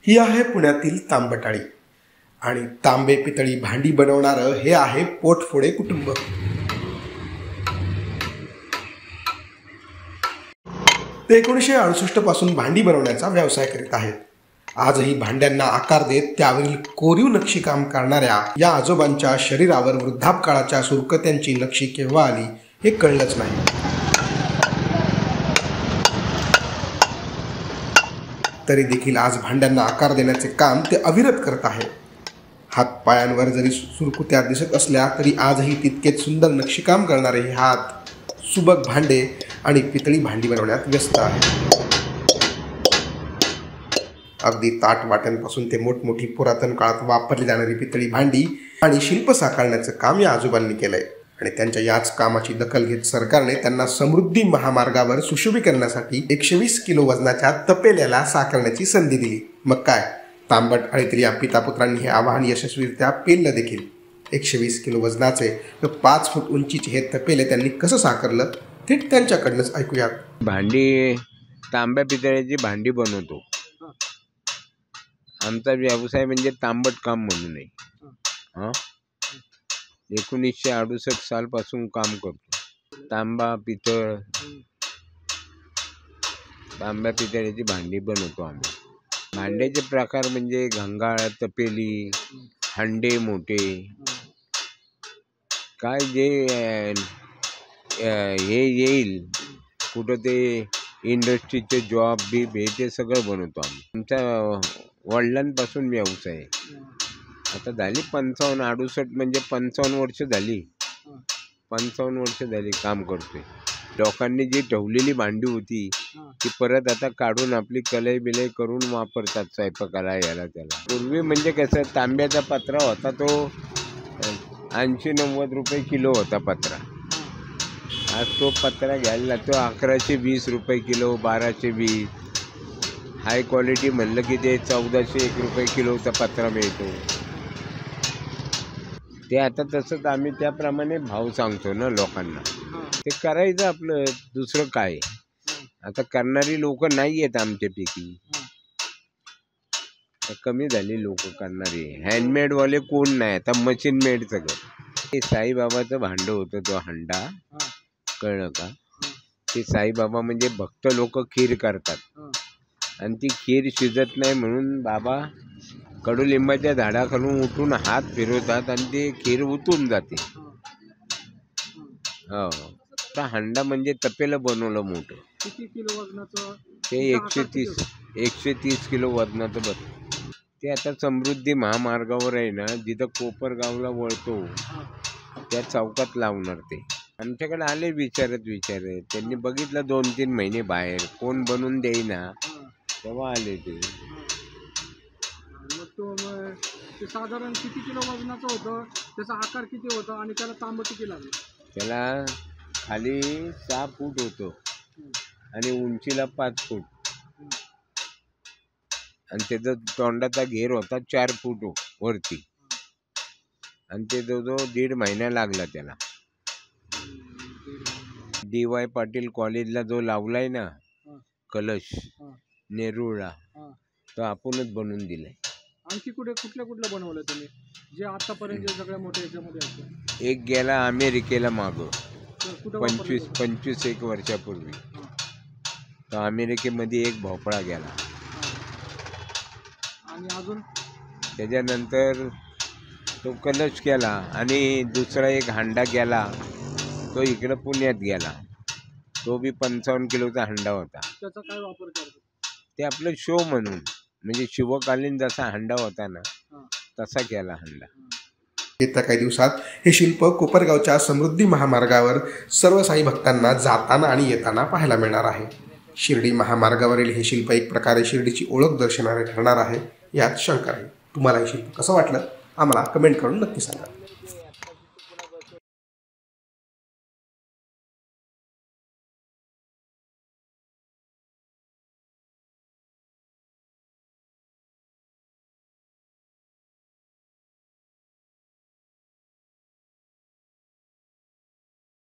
ही आहे पुण्यातील तांबटाळी आणि तांबे पितळी भांडी बनवणारं हे आहे पोटफोडे कुटुंब। ते 1968 पासून भांडी बनवण्याचा व्यवसाय करीत आहेत। आजही भांड्यांना आकार देत त्यावरील कोरीव नक्षीकाम करणाऱ्या या आजोबांच्या शरीरावर वृद्धापकाळाच्या सुरकुत्यांची नक्षी केव्हा आली हे कळलंच नाही। तरी देखील आज भांड्यांना आकार देण्याचे काम ते अविरत करत आहेत। हातपायांवर जरी सुरकुत्या दिसत असल्या तरी आजही तितकेच सुंदर नक्षीकाम करणारे हे हात सुबक भांडे आणि पितळी भांडी बनवण्यात व्यस्त आहेत। अगदी ताट वाट्यांपासून ते मोठमोठी पुरातन काळात वापरली जाणारी पितळी भांडी आणि शिल्प साकारण्याचं काम या आजोबांनी केलंय आणि त्यांच्या याच कामाची दखल घेत सरकारने त्यांना समृद्धी महामार्गावर सुशोभीकरणासाठी 120 किलो वजनाच्या तपेल्याला साकारण्याची संधी दिली। मग काय, तांबटाळीतील या पितापुत्रांनी हे आवाहन यशस्वीरित्या पेललं देखील। 120 किलो वजनाचे व 5 फूट उंचीचे हे तपेले त्यांनी कसं साकारलं थेट त्यांच्याकडनंच ऐकूयात। भांडी तांब्या पितळ्याची भांडी बनवतो। आमचा व्यवसाय म्हणजे तांबट काम म्हणू नये। 1968 सालपासून काम करतो। तांबा पितळ तांब्या पितळ्याची भांडी बनवतो आम्ही। भांड्याचे प्रकार म्हणजे घंगाळ, तपेली, हंडे मोठे, काय जे हे येईल कुठं ते इंडस्ट्रीचे जॉब बीब हे ते सगळं बनवतो आम्ही। आमच्या वडिलांपासून व्यवसाय आहे। आता झाली 55-68 म्हणजे 55 वर्ष झाली। 55 वर्ष झाली काम करतोय। लोकांनी जी ठेवलेली भांडी होती ती परत आता काढून आपली कलई बिलई करून वापरतात स्वयंपाकाला याला त्याला। पूर्वी म्हणजे कसं तांब्याचा पत्रा होता तो 80-90 रुपये किलो होता पत्रा। आज तो पत्रा घ्यायला तो 1120 रुपये किलो, 1220। हाय क्वालिटी म्हणलं की ते 1401 रुपये किलोचा पत्रा मिळतो। ते आता तसंच आम्ही त्याप्रमाणे भाव सांगतो ना लोकांना। ते करायचं आपलं, दुसरं काय। आता करणारी लोक नाही आहेत आमच्यापैकी, कमी झाली लोक करणारी। हँडमेडवाले कोण नाही, आता मशीन मेड सगळं। ते साईबाबाचं भांडं होतं तो हंडा, कळलं का? ते साईबाबा म्हणजे भक्त लोक खीर करतात आणि ती खीर शिजत नाही म्हणून बाबा कडुलिंबाच्या झाडाखालून उठून हात फिरवतात आणि ते खीर उतून जाते। हो, तर हंडा म्हणजे तपेलं बनवलं मोठं। किती किलो वजनाचं? ते 130 किलो वजनाचं बस। ते आता समृद्धी महामार्गावर आहे ना, जिथं कोपरगावला वळतो त्या चौकात लावणार ते। आमच्याकडे आले विचारत त्यांनी बघितलं 2-3 महिने बाहेर कोण बनवून देईना, तेव्हा आले ते। ते साधारण किती किलो वजनाचं होतं, त्याचा आकार किती होता आणि त्याला तांब किती लागलं? त्याला खाली 6 फूट होतं आणि उंचीला 5 फूट आणि त्याचा तोंडाचा घेर होता 4 फूट वरती आणि ते जवळजवळ 1.5 महिना लागला त्याला। DY पाटील कॉलेजला जो लावलाय ना कलश नेरूळला, तो आपणच बनवून दिलाय। आणखी कुठल्या बनवलं तुम्ही जे आतापर्यंत सगळ्या मोठ्या याच्यामध्ये असतं? एक गेला अमेरिकेला मागं 25-एक वर्षापूर्वी, तर अमेरिकेमध्ये एक भोपळा गेला। आणि अजून त्याच्यानंतर तो कलश गेला आणि दुसरा एक हंडा गेला, तो इकडं पुण्यात गेला। तो बी 55 किलोचा हंडा होता। त्याचा काय वापर करतो? ते आपलं शो म्हणून, म्हणजे शिवकालीन जसा हंडा होता ना तसा केला हंडा। येत्या काही दिवसात हे शिल्प कोपरगावच्या समृद्धी महामार्गावर सर्व साई भक्तांना जाताना आणि येताना पाहायला मिळणार आहे। शिर्डी महामार्गावरील हे शिल्प एक प्रकारे शिर्डीची ओळख दर्शवणारे ठरणार आहे, यात शंका नाही। तुम्हाला हे शिल्प कसं वाटलं आम्हाला कमेंट करून नक्की सांगा।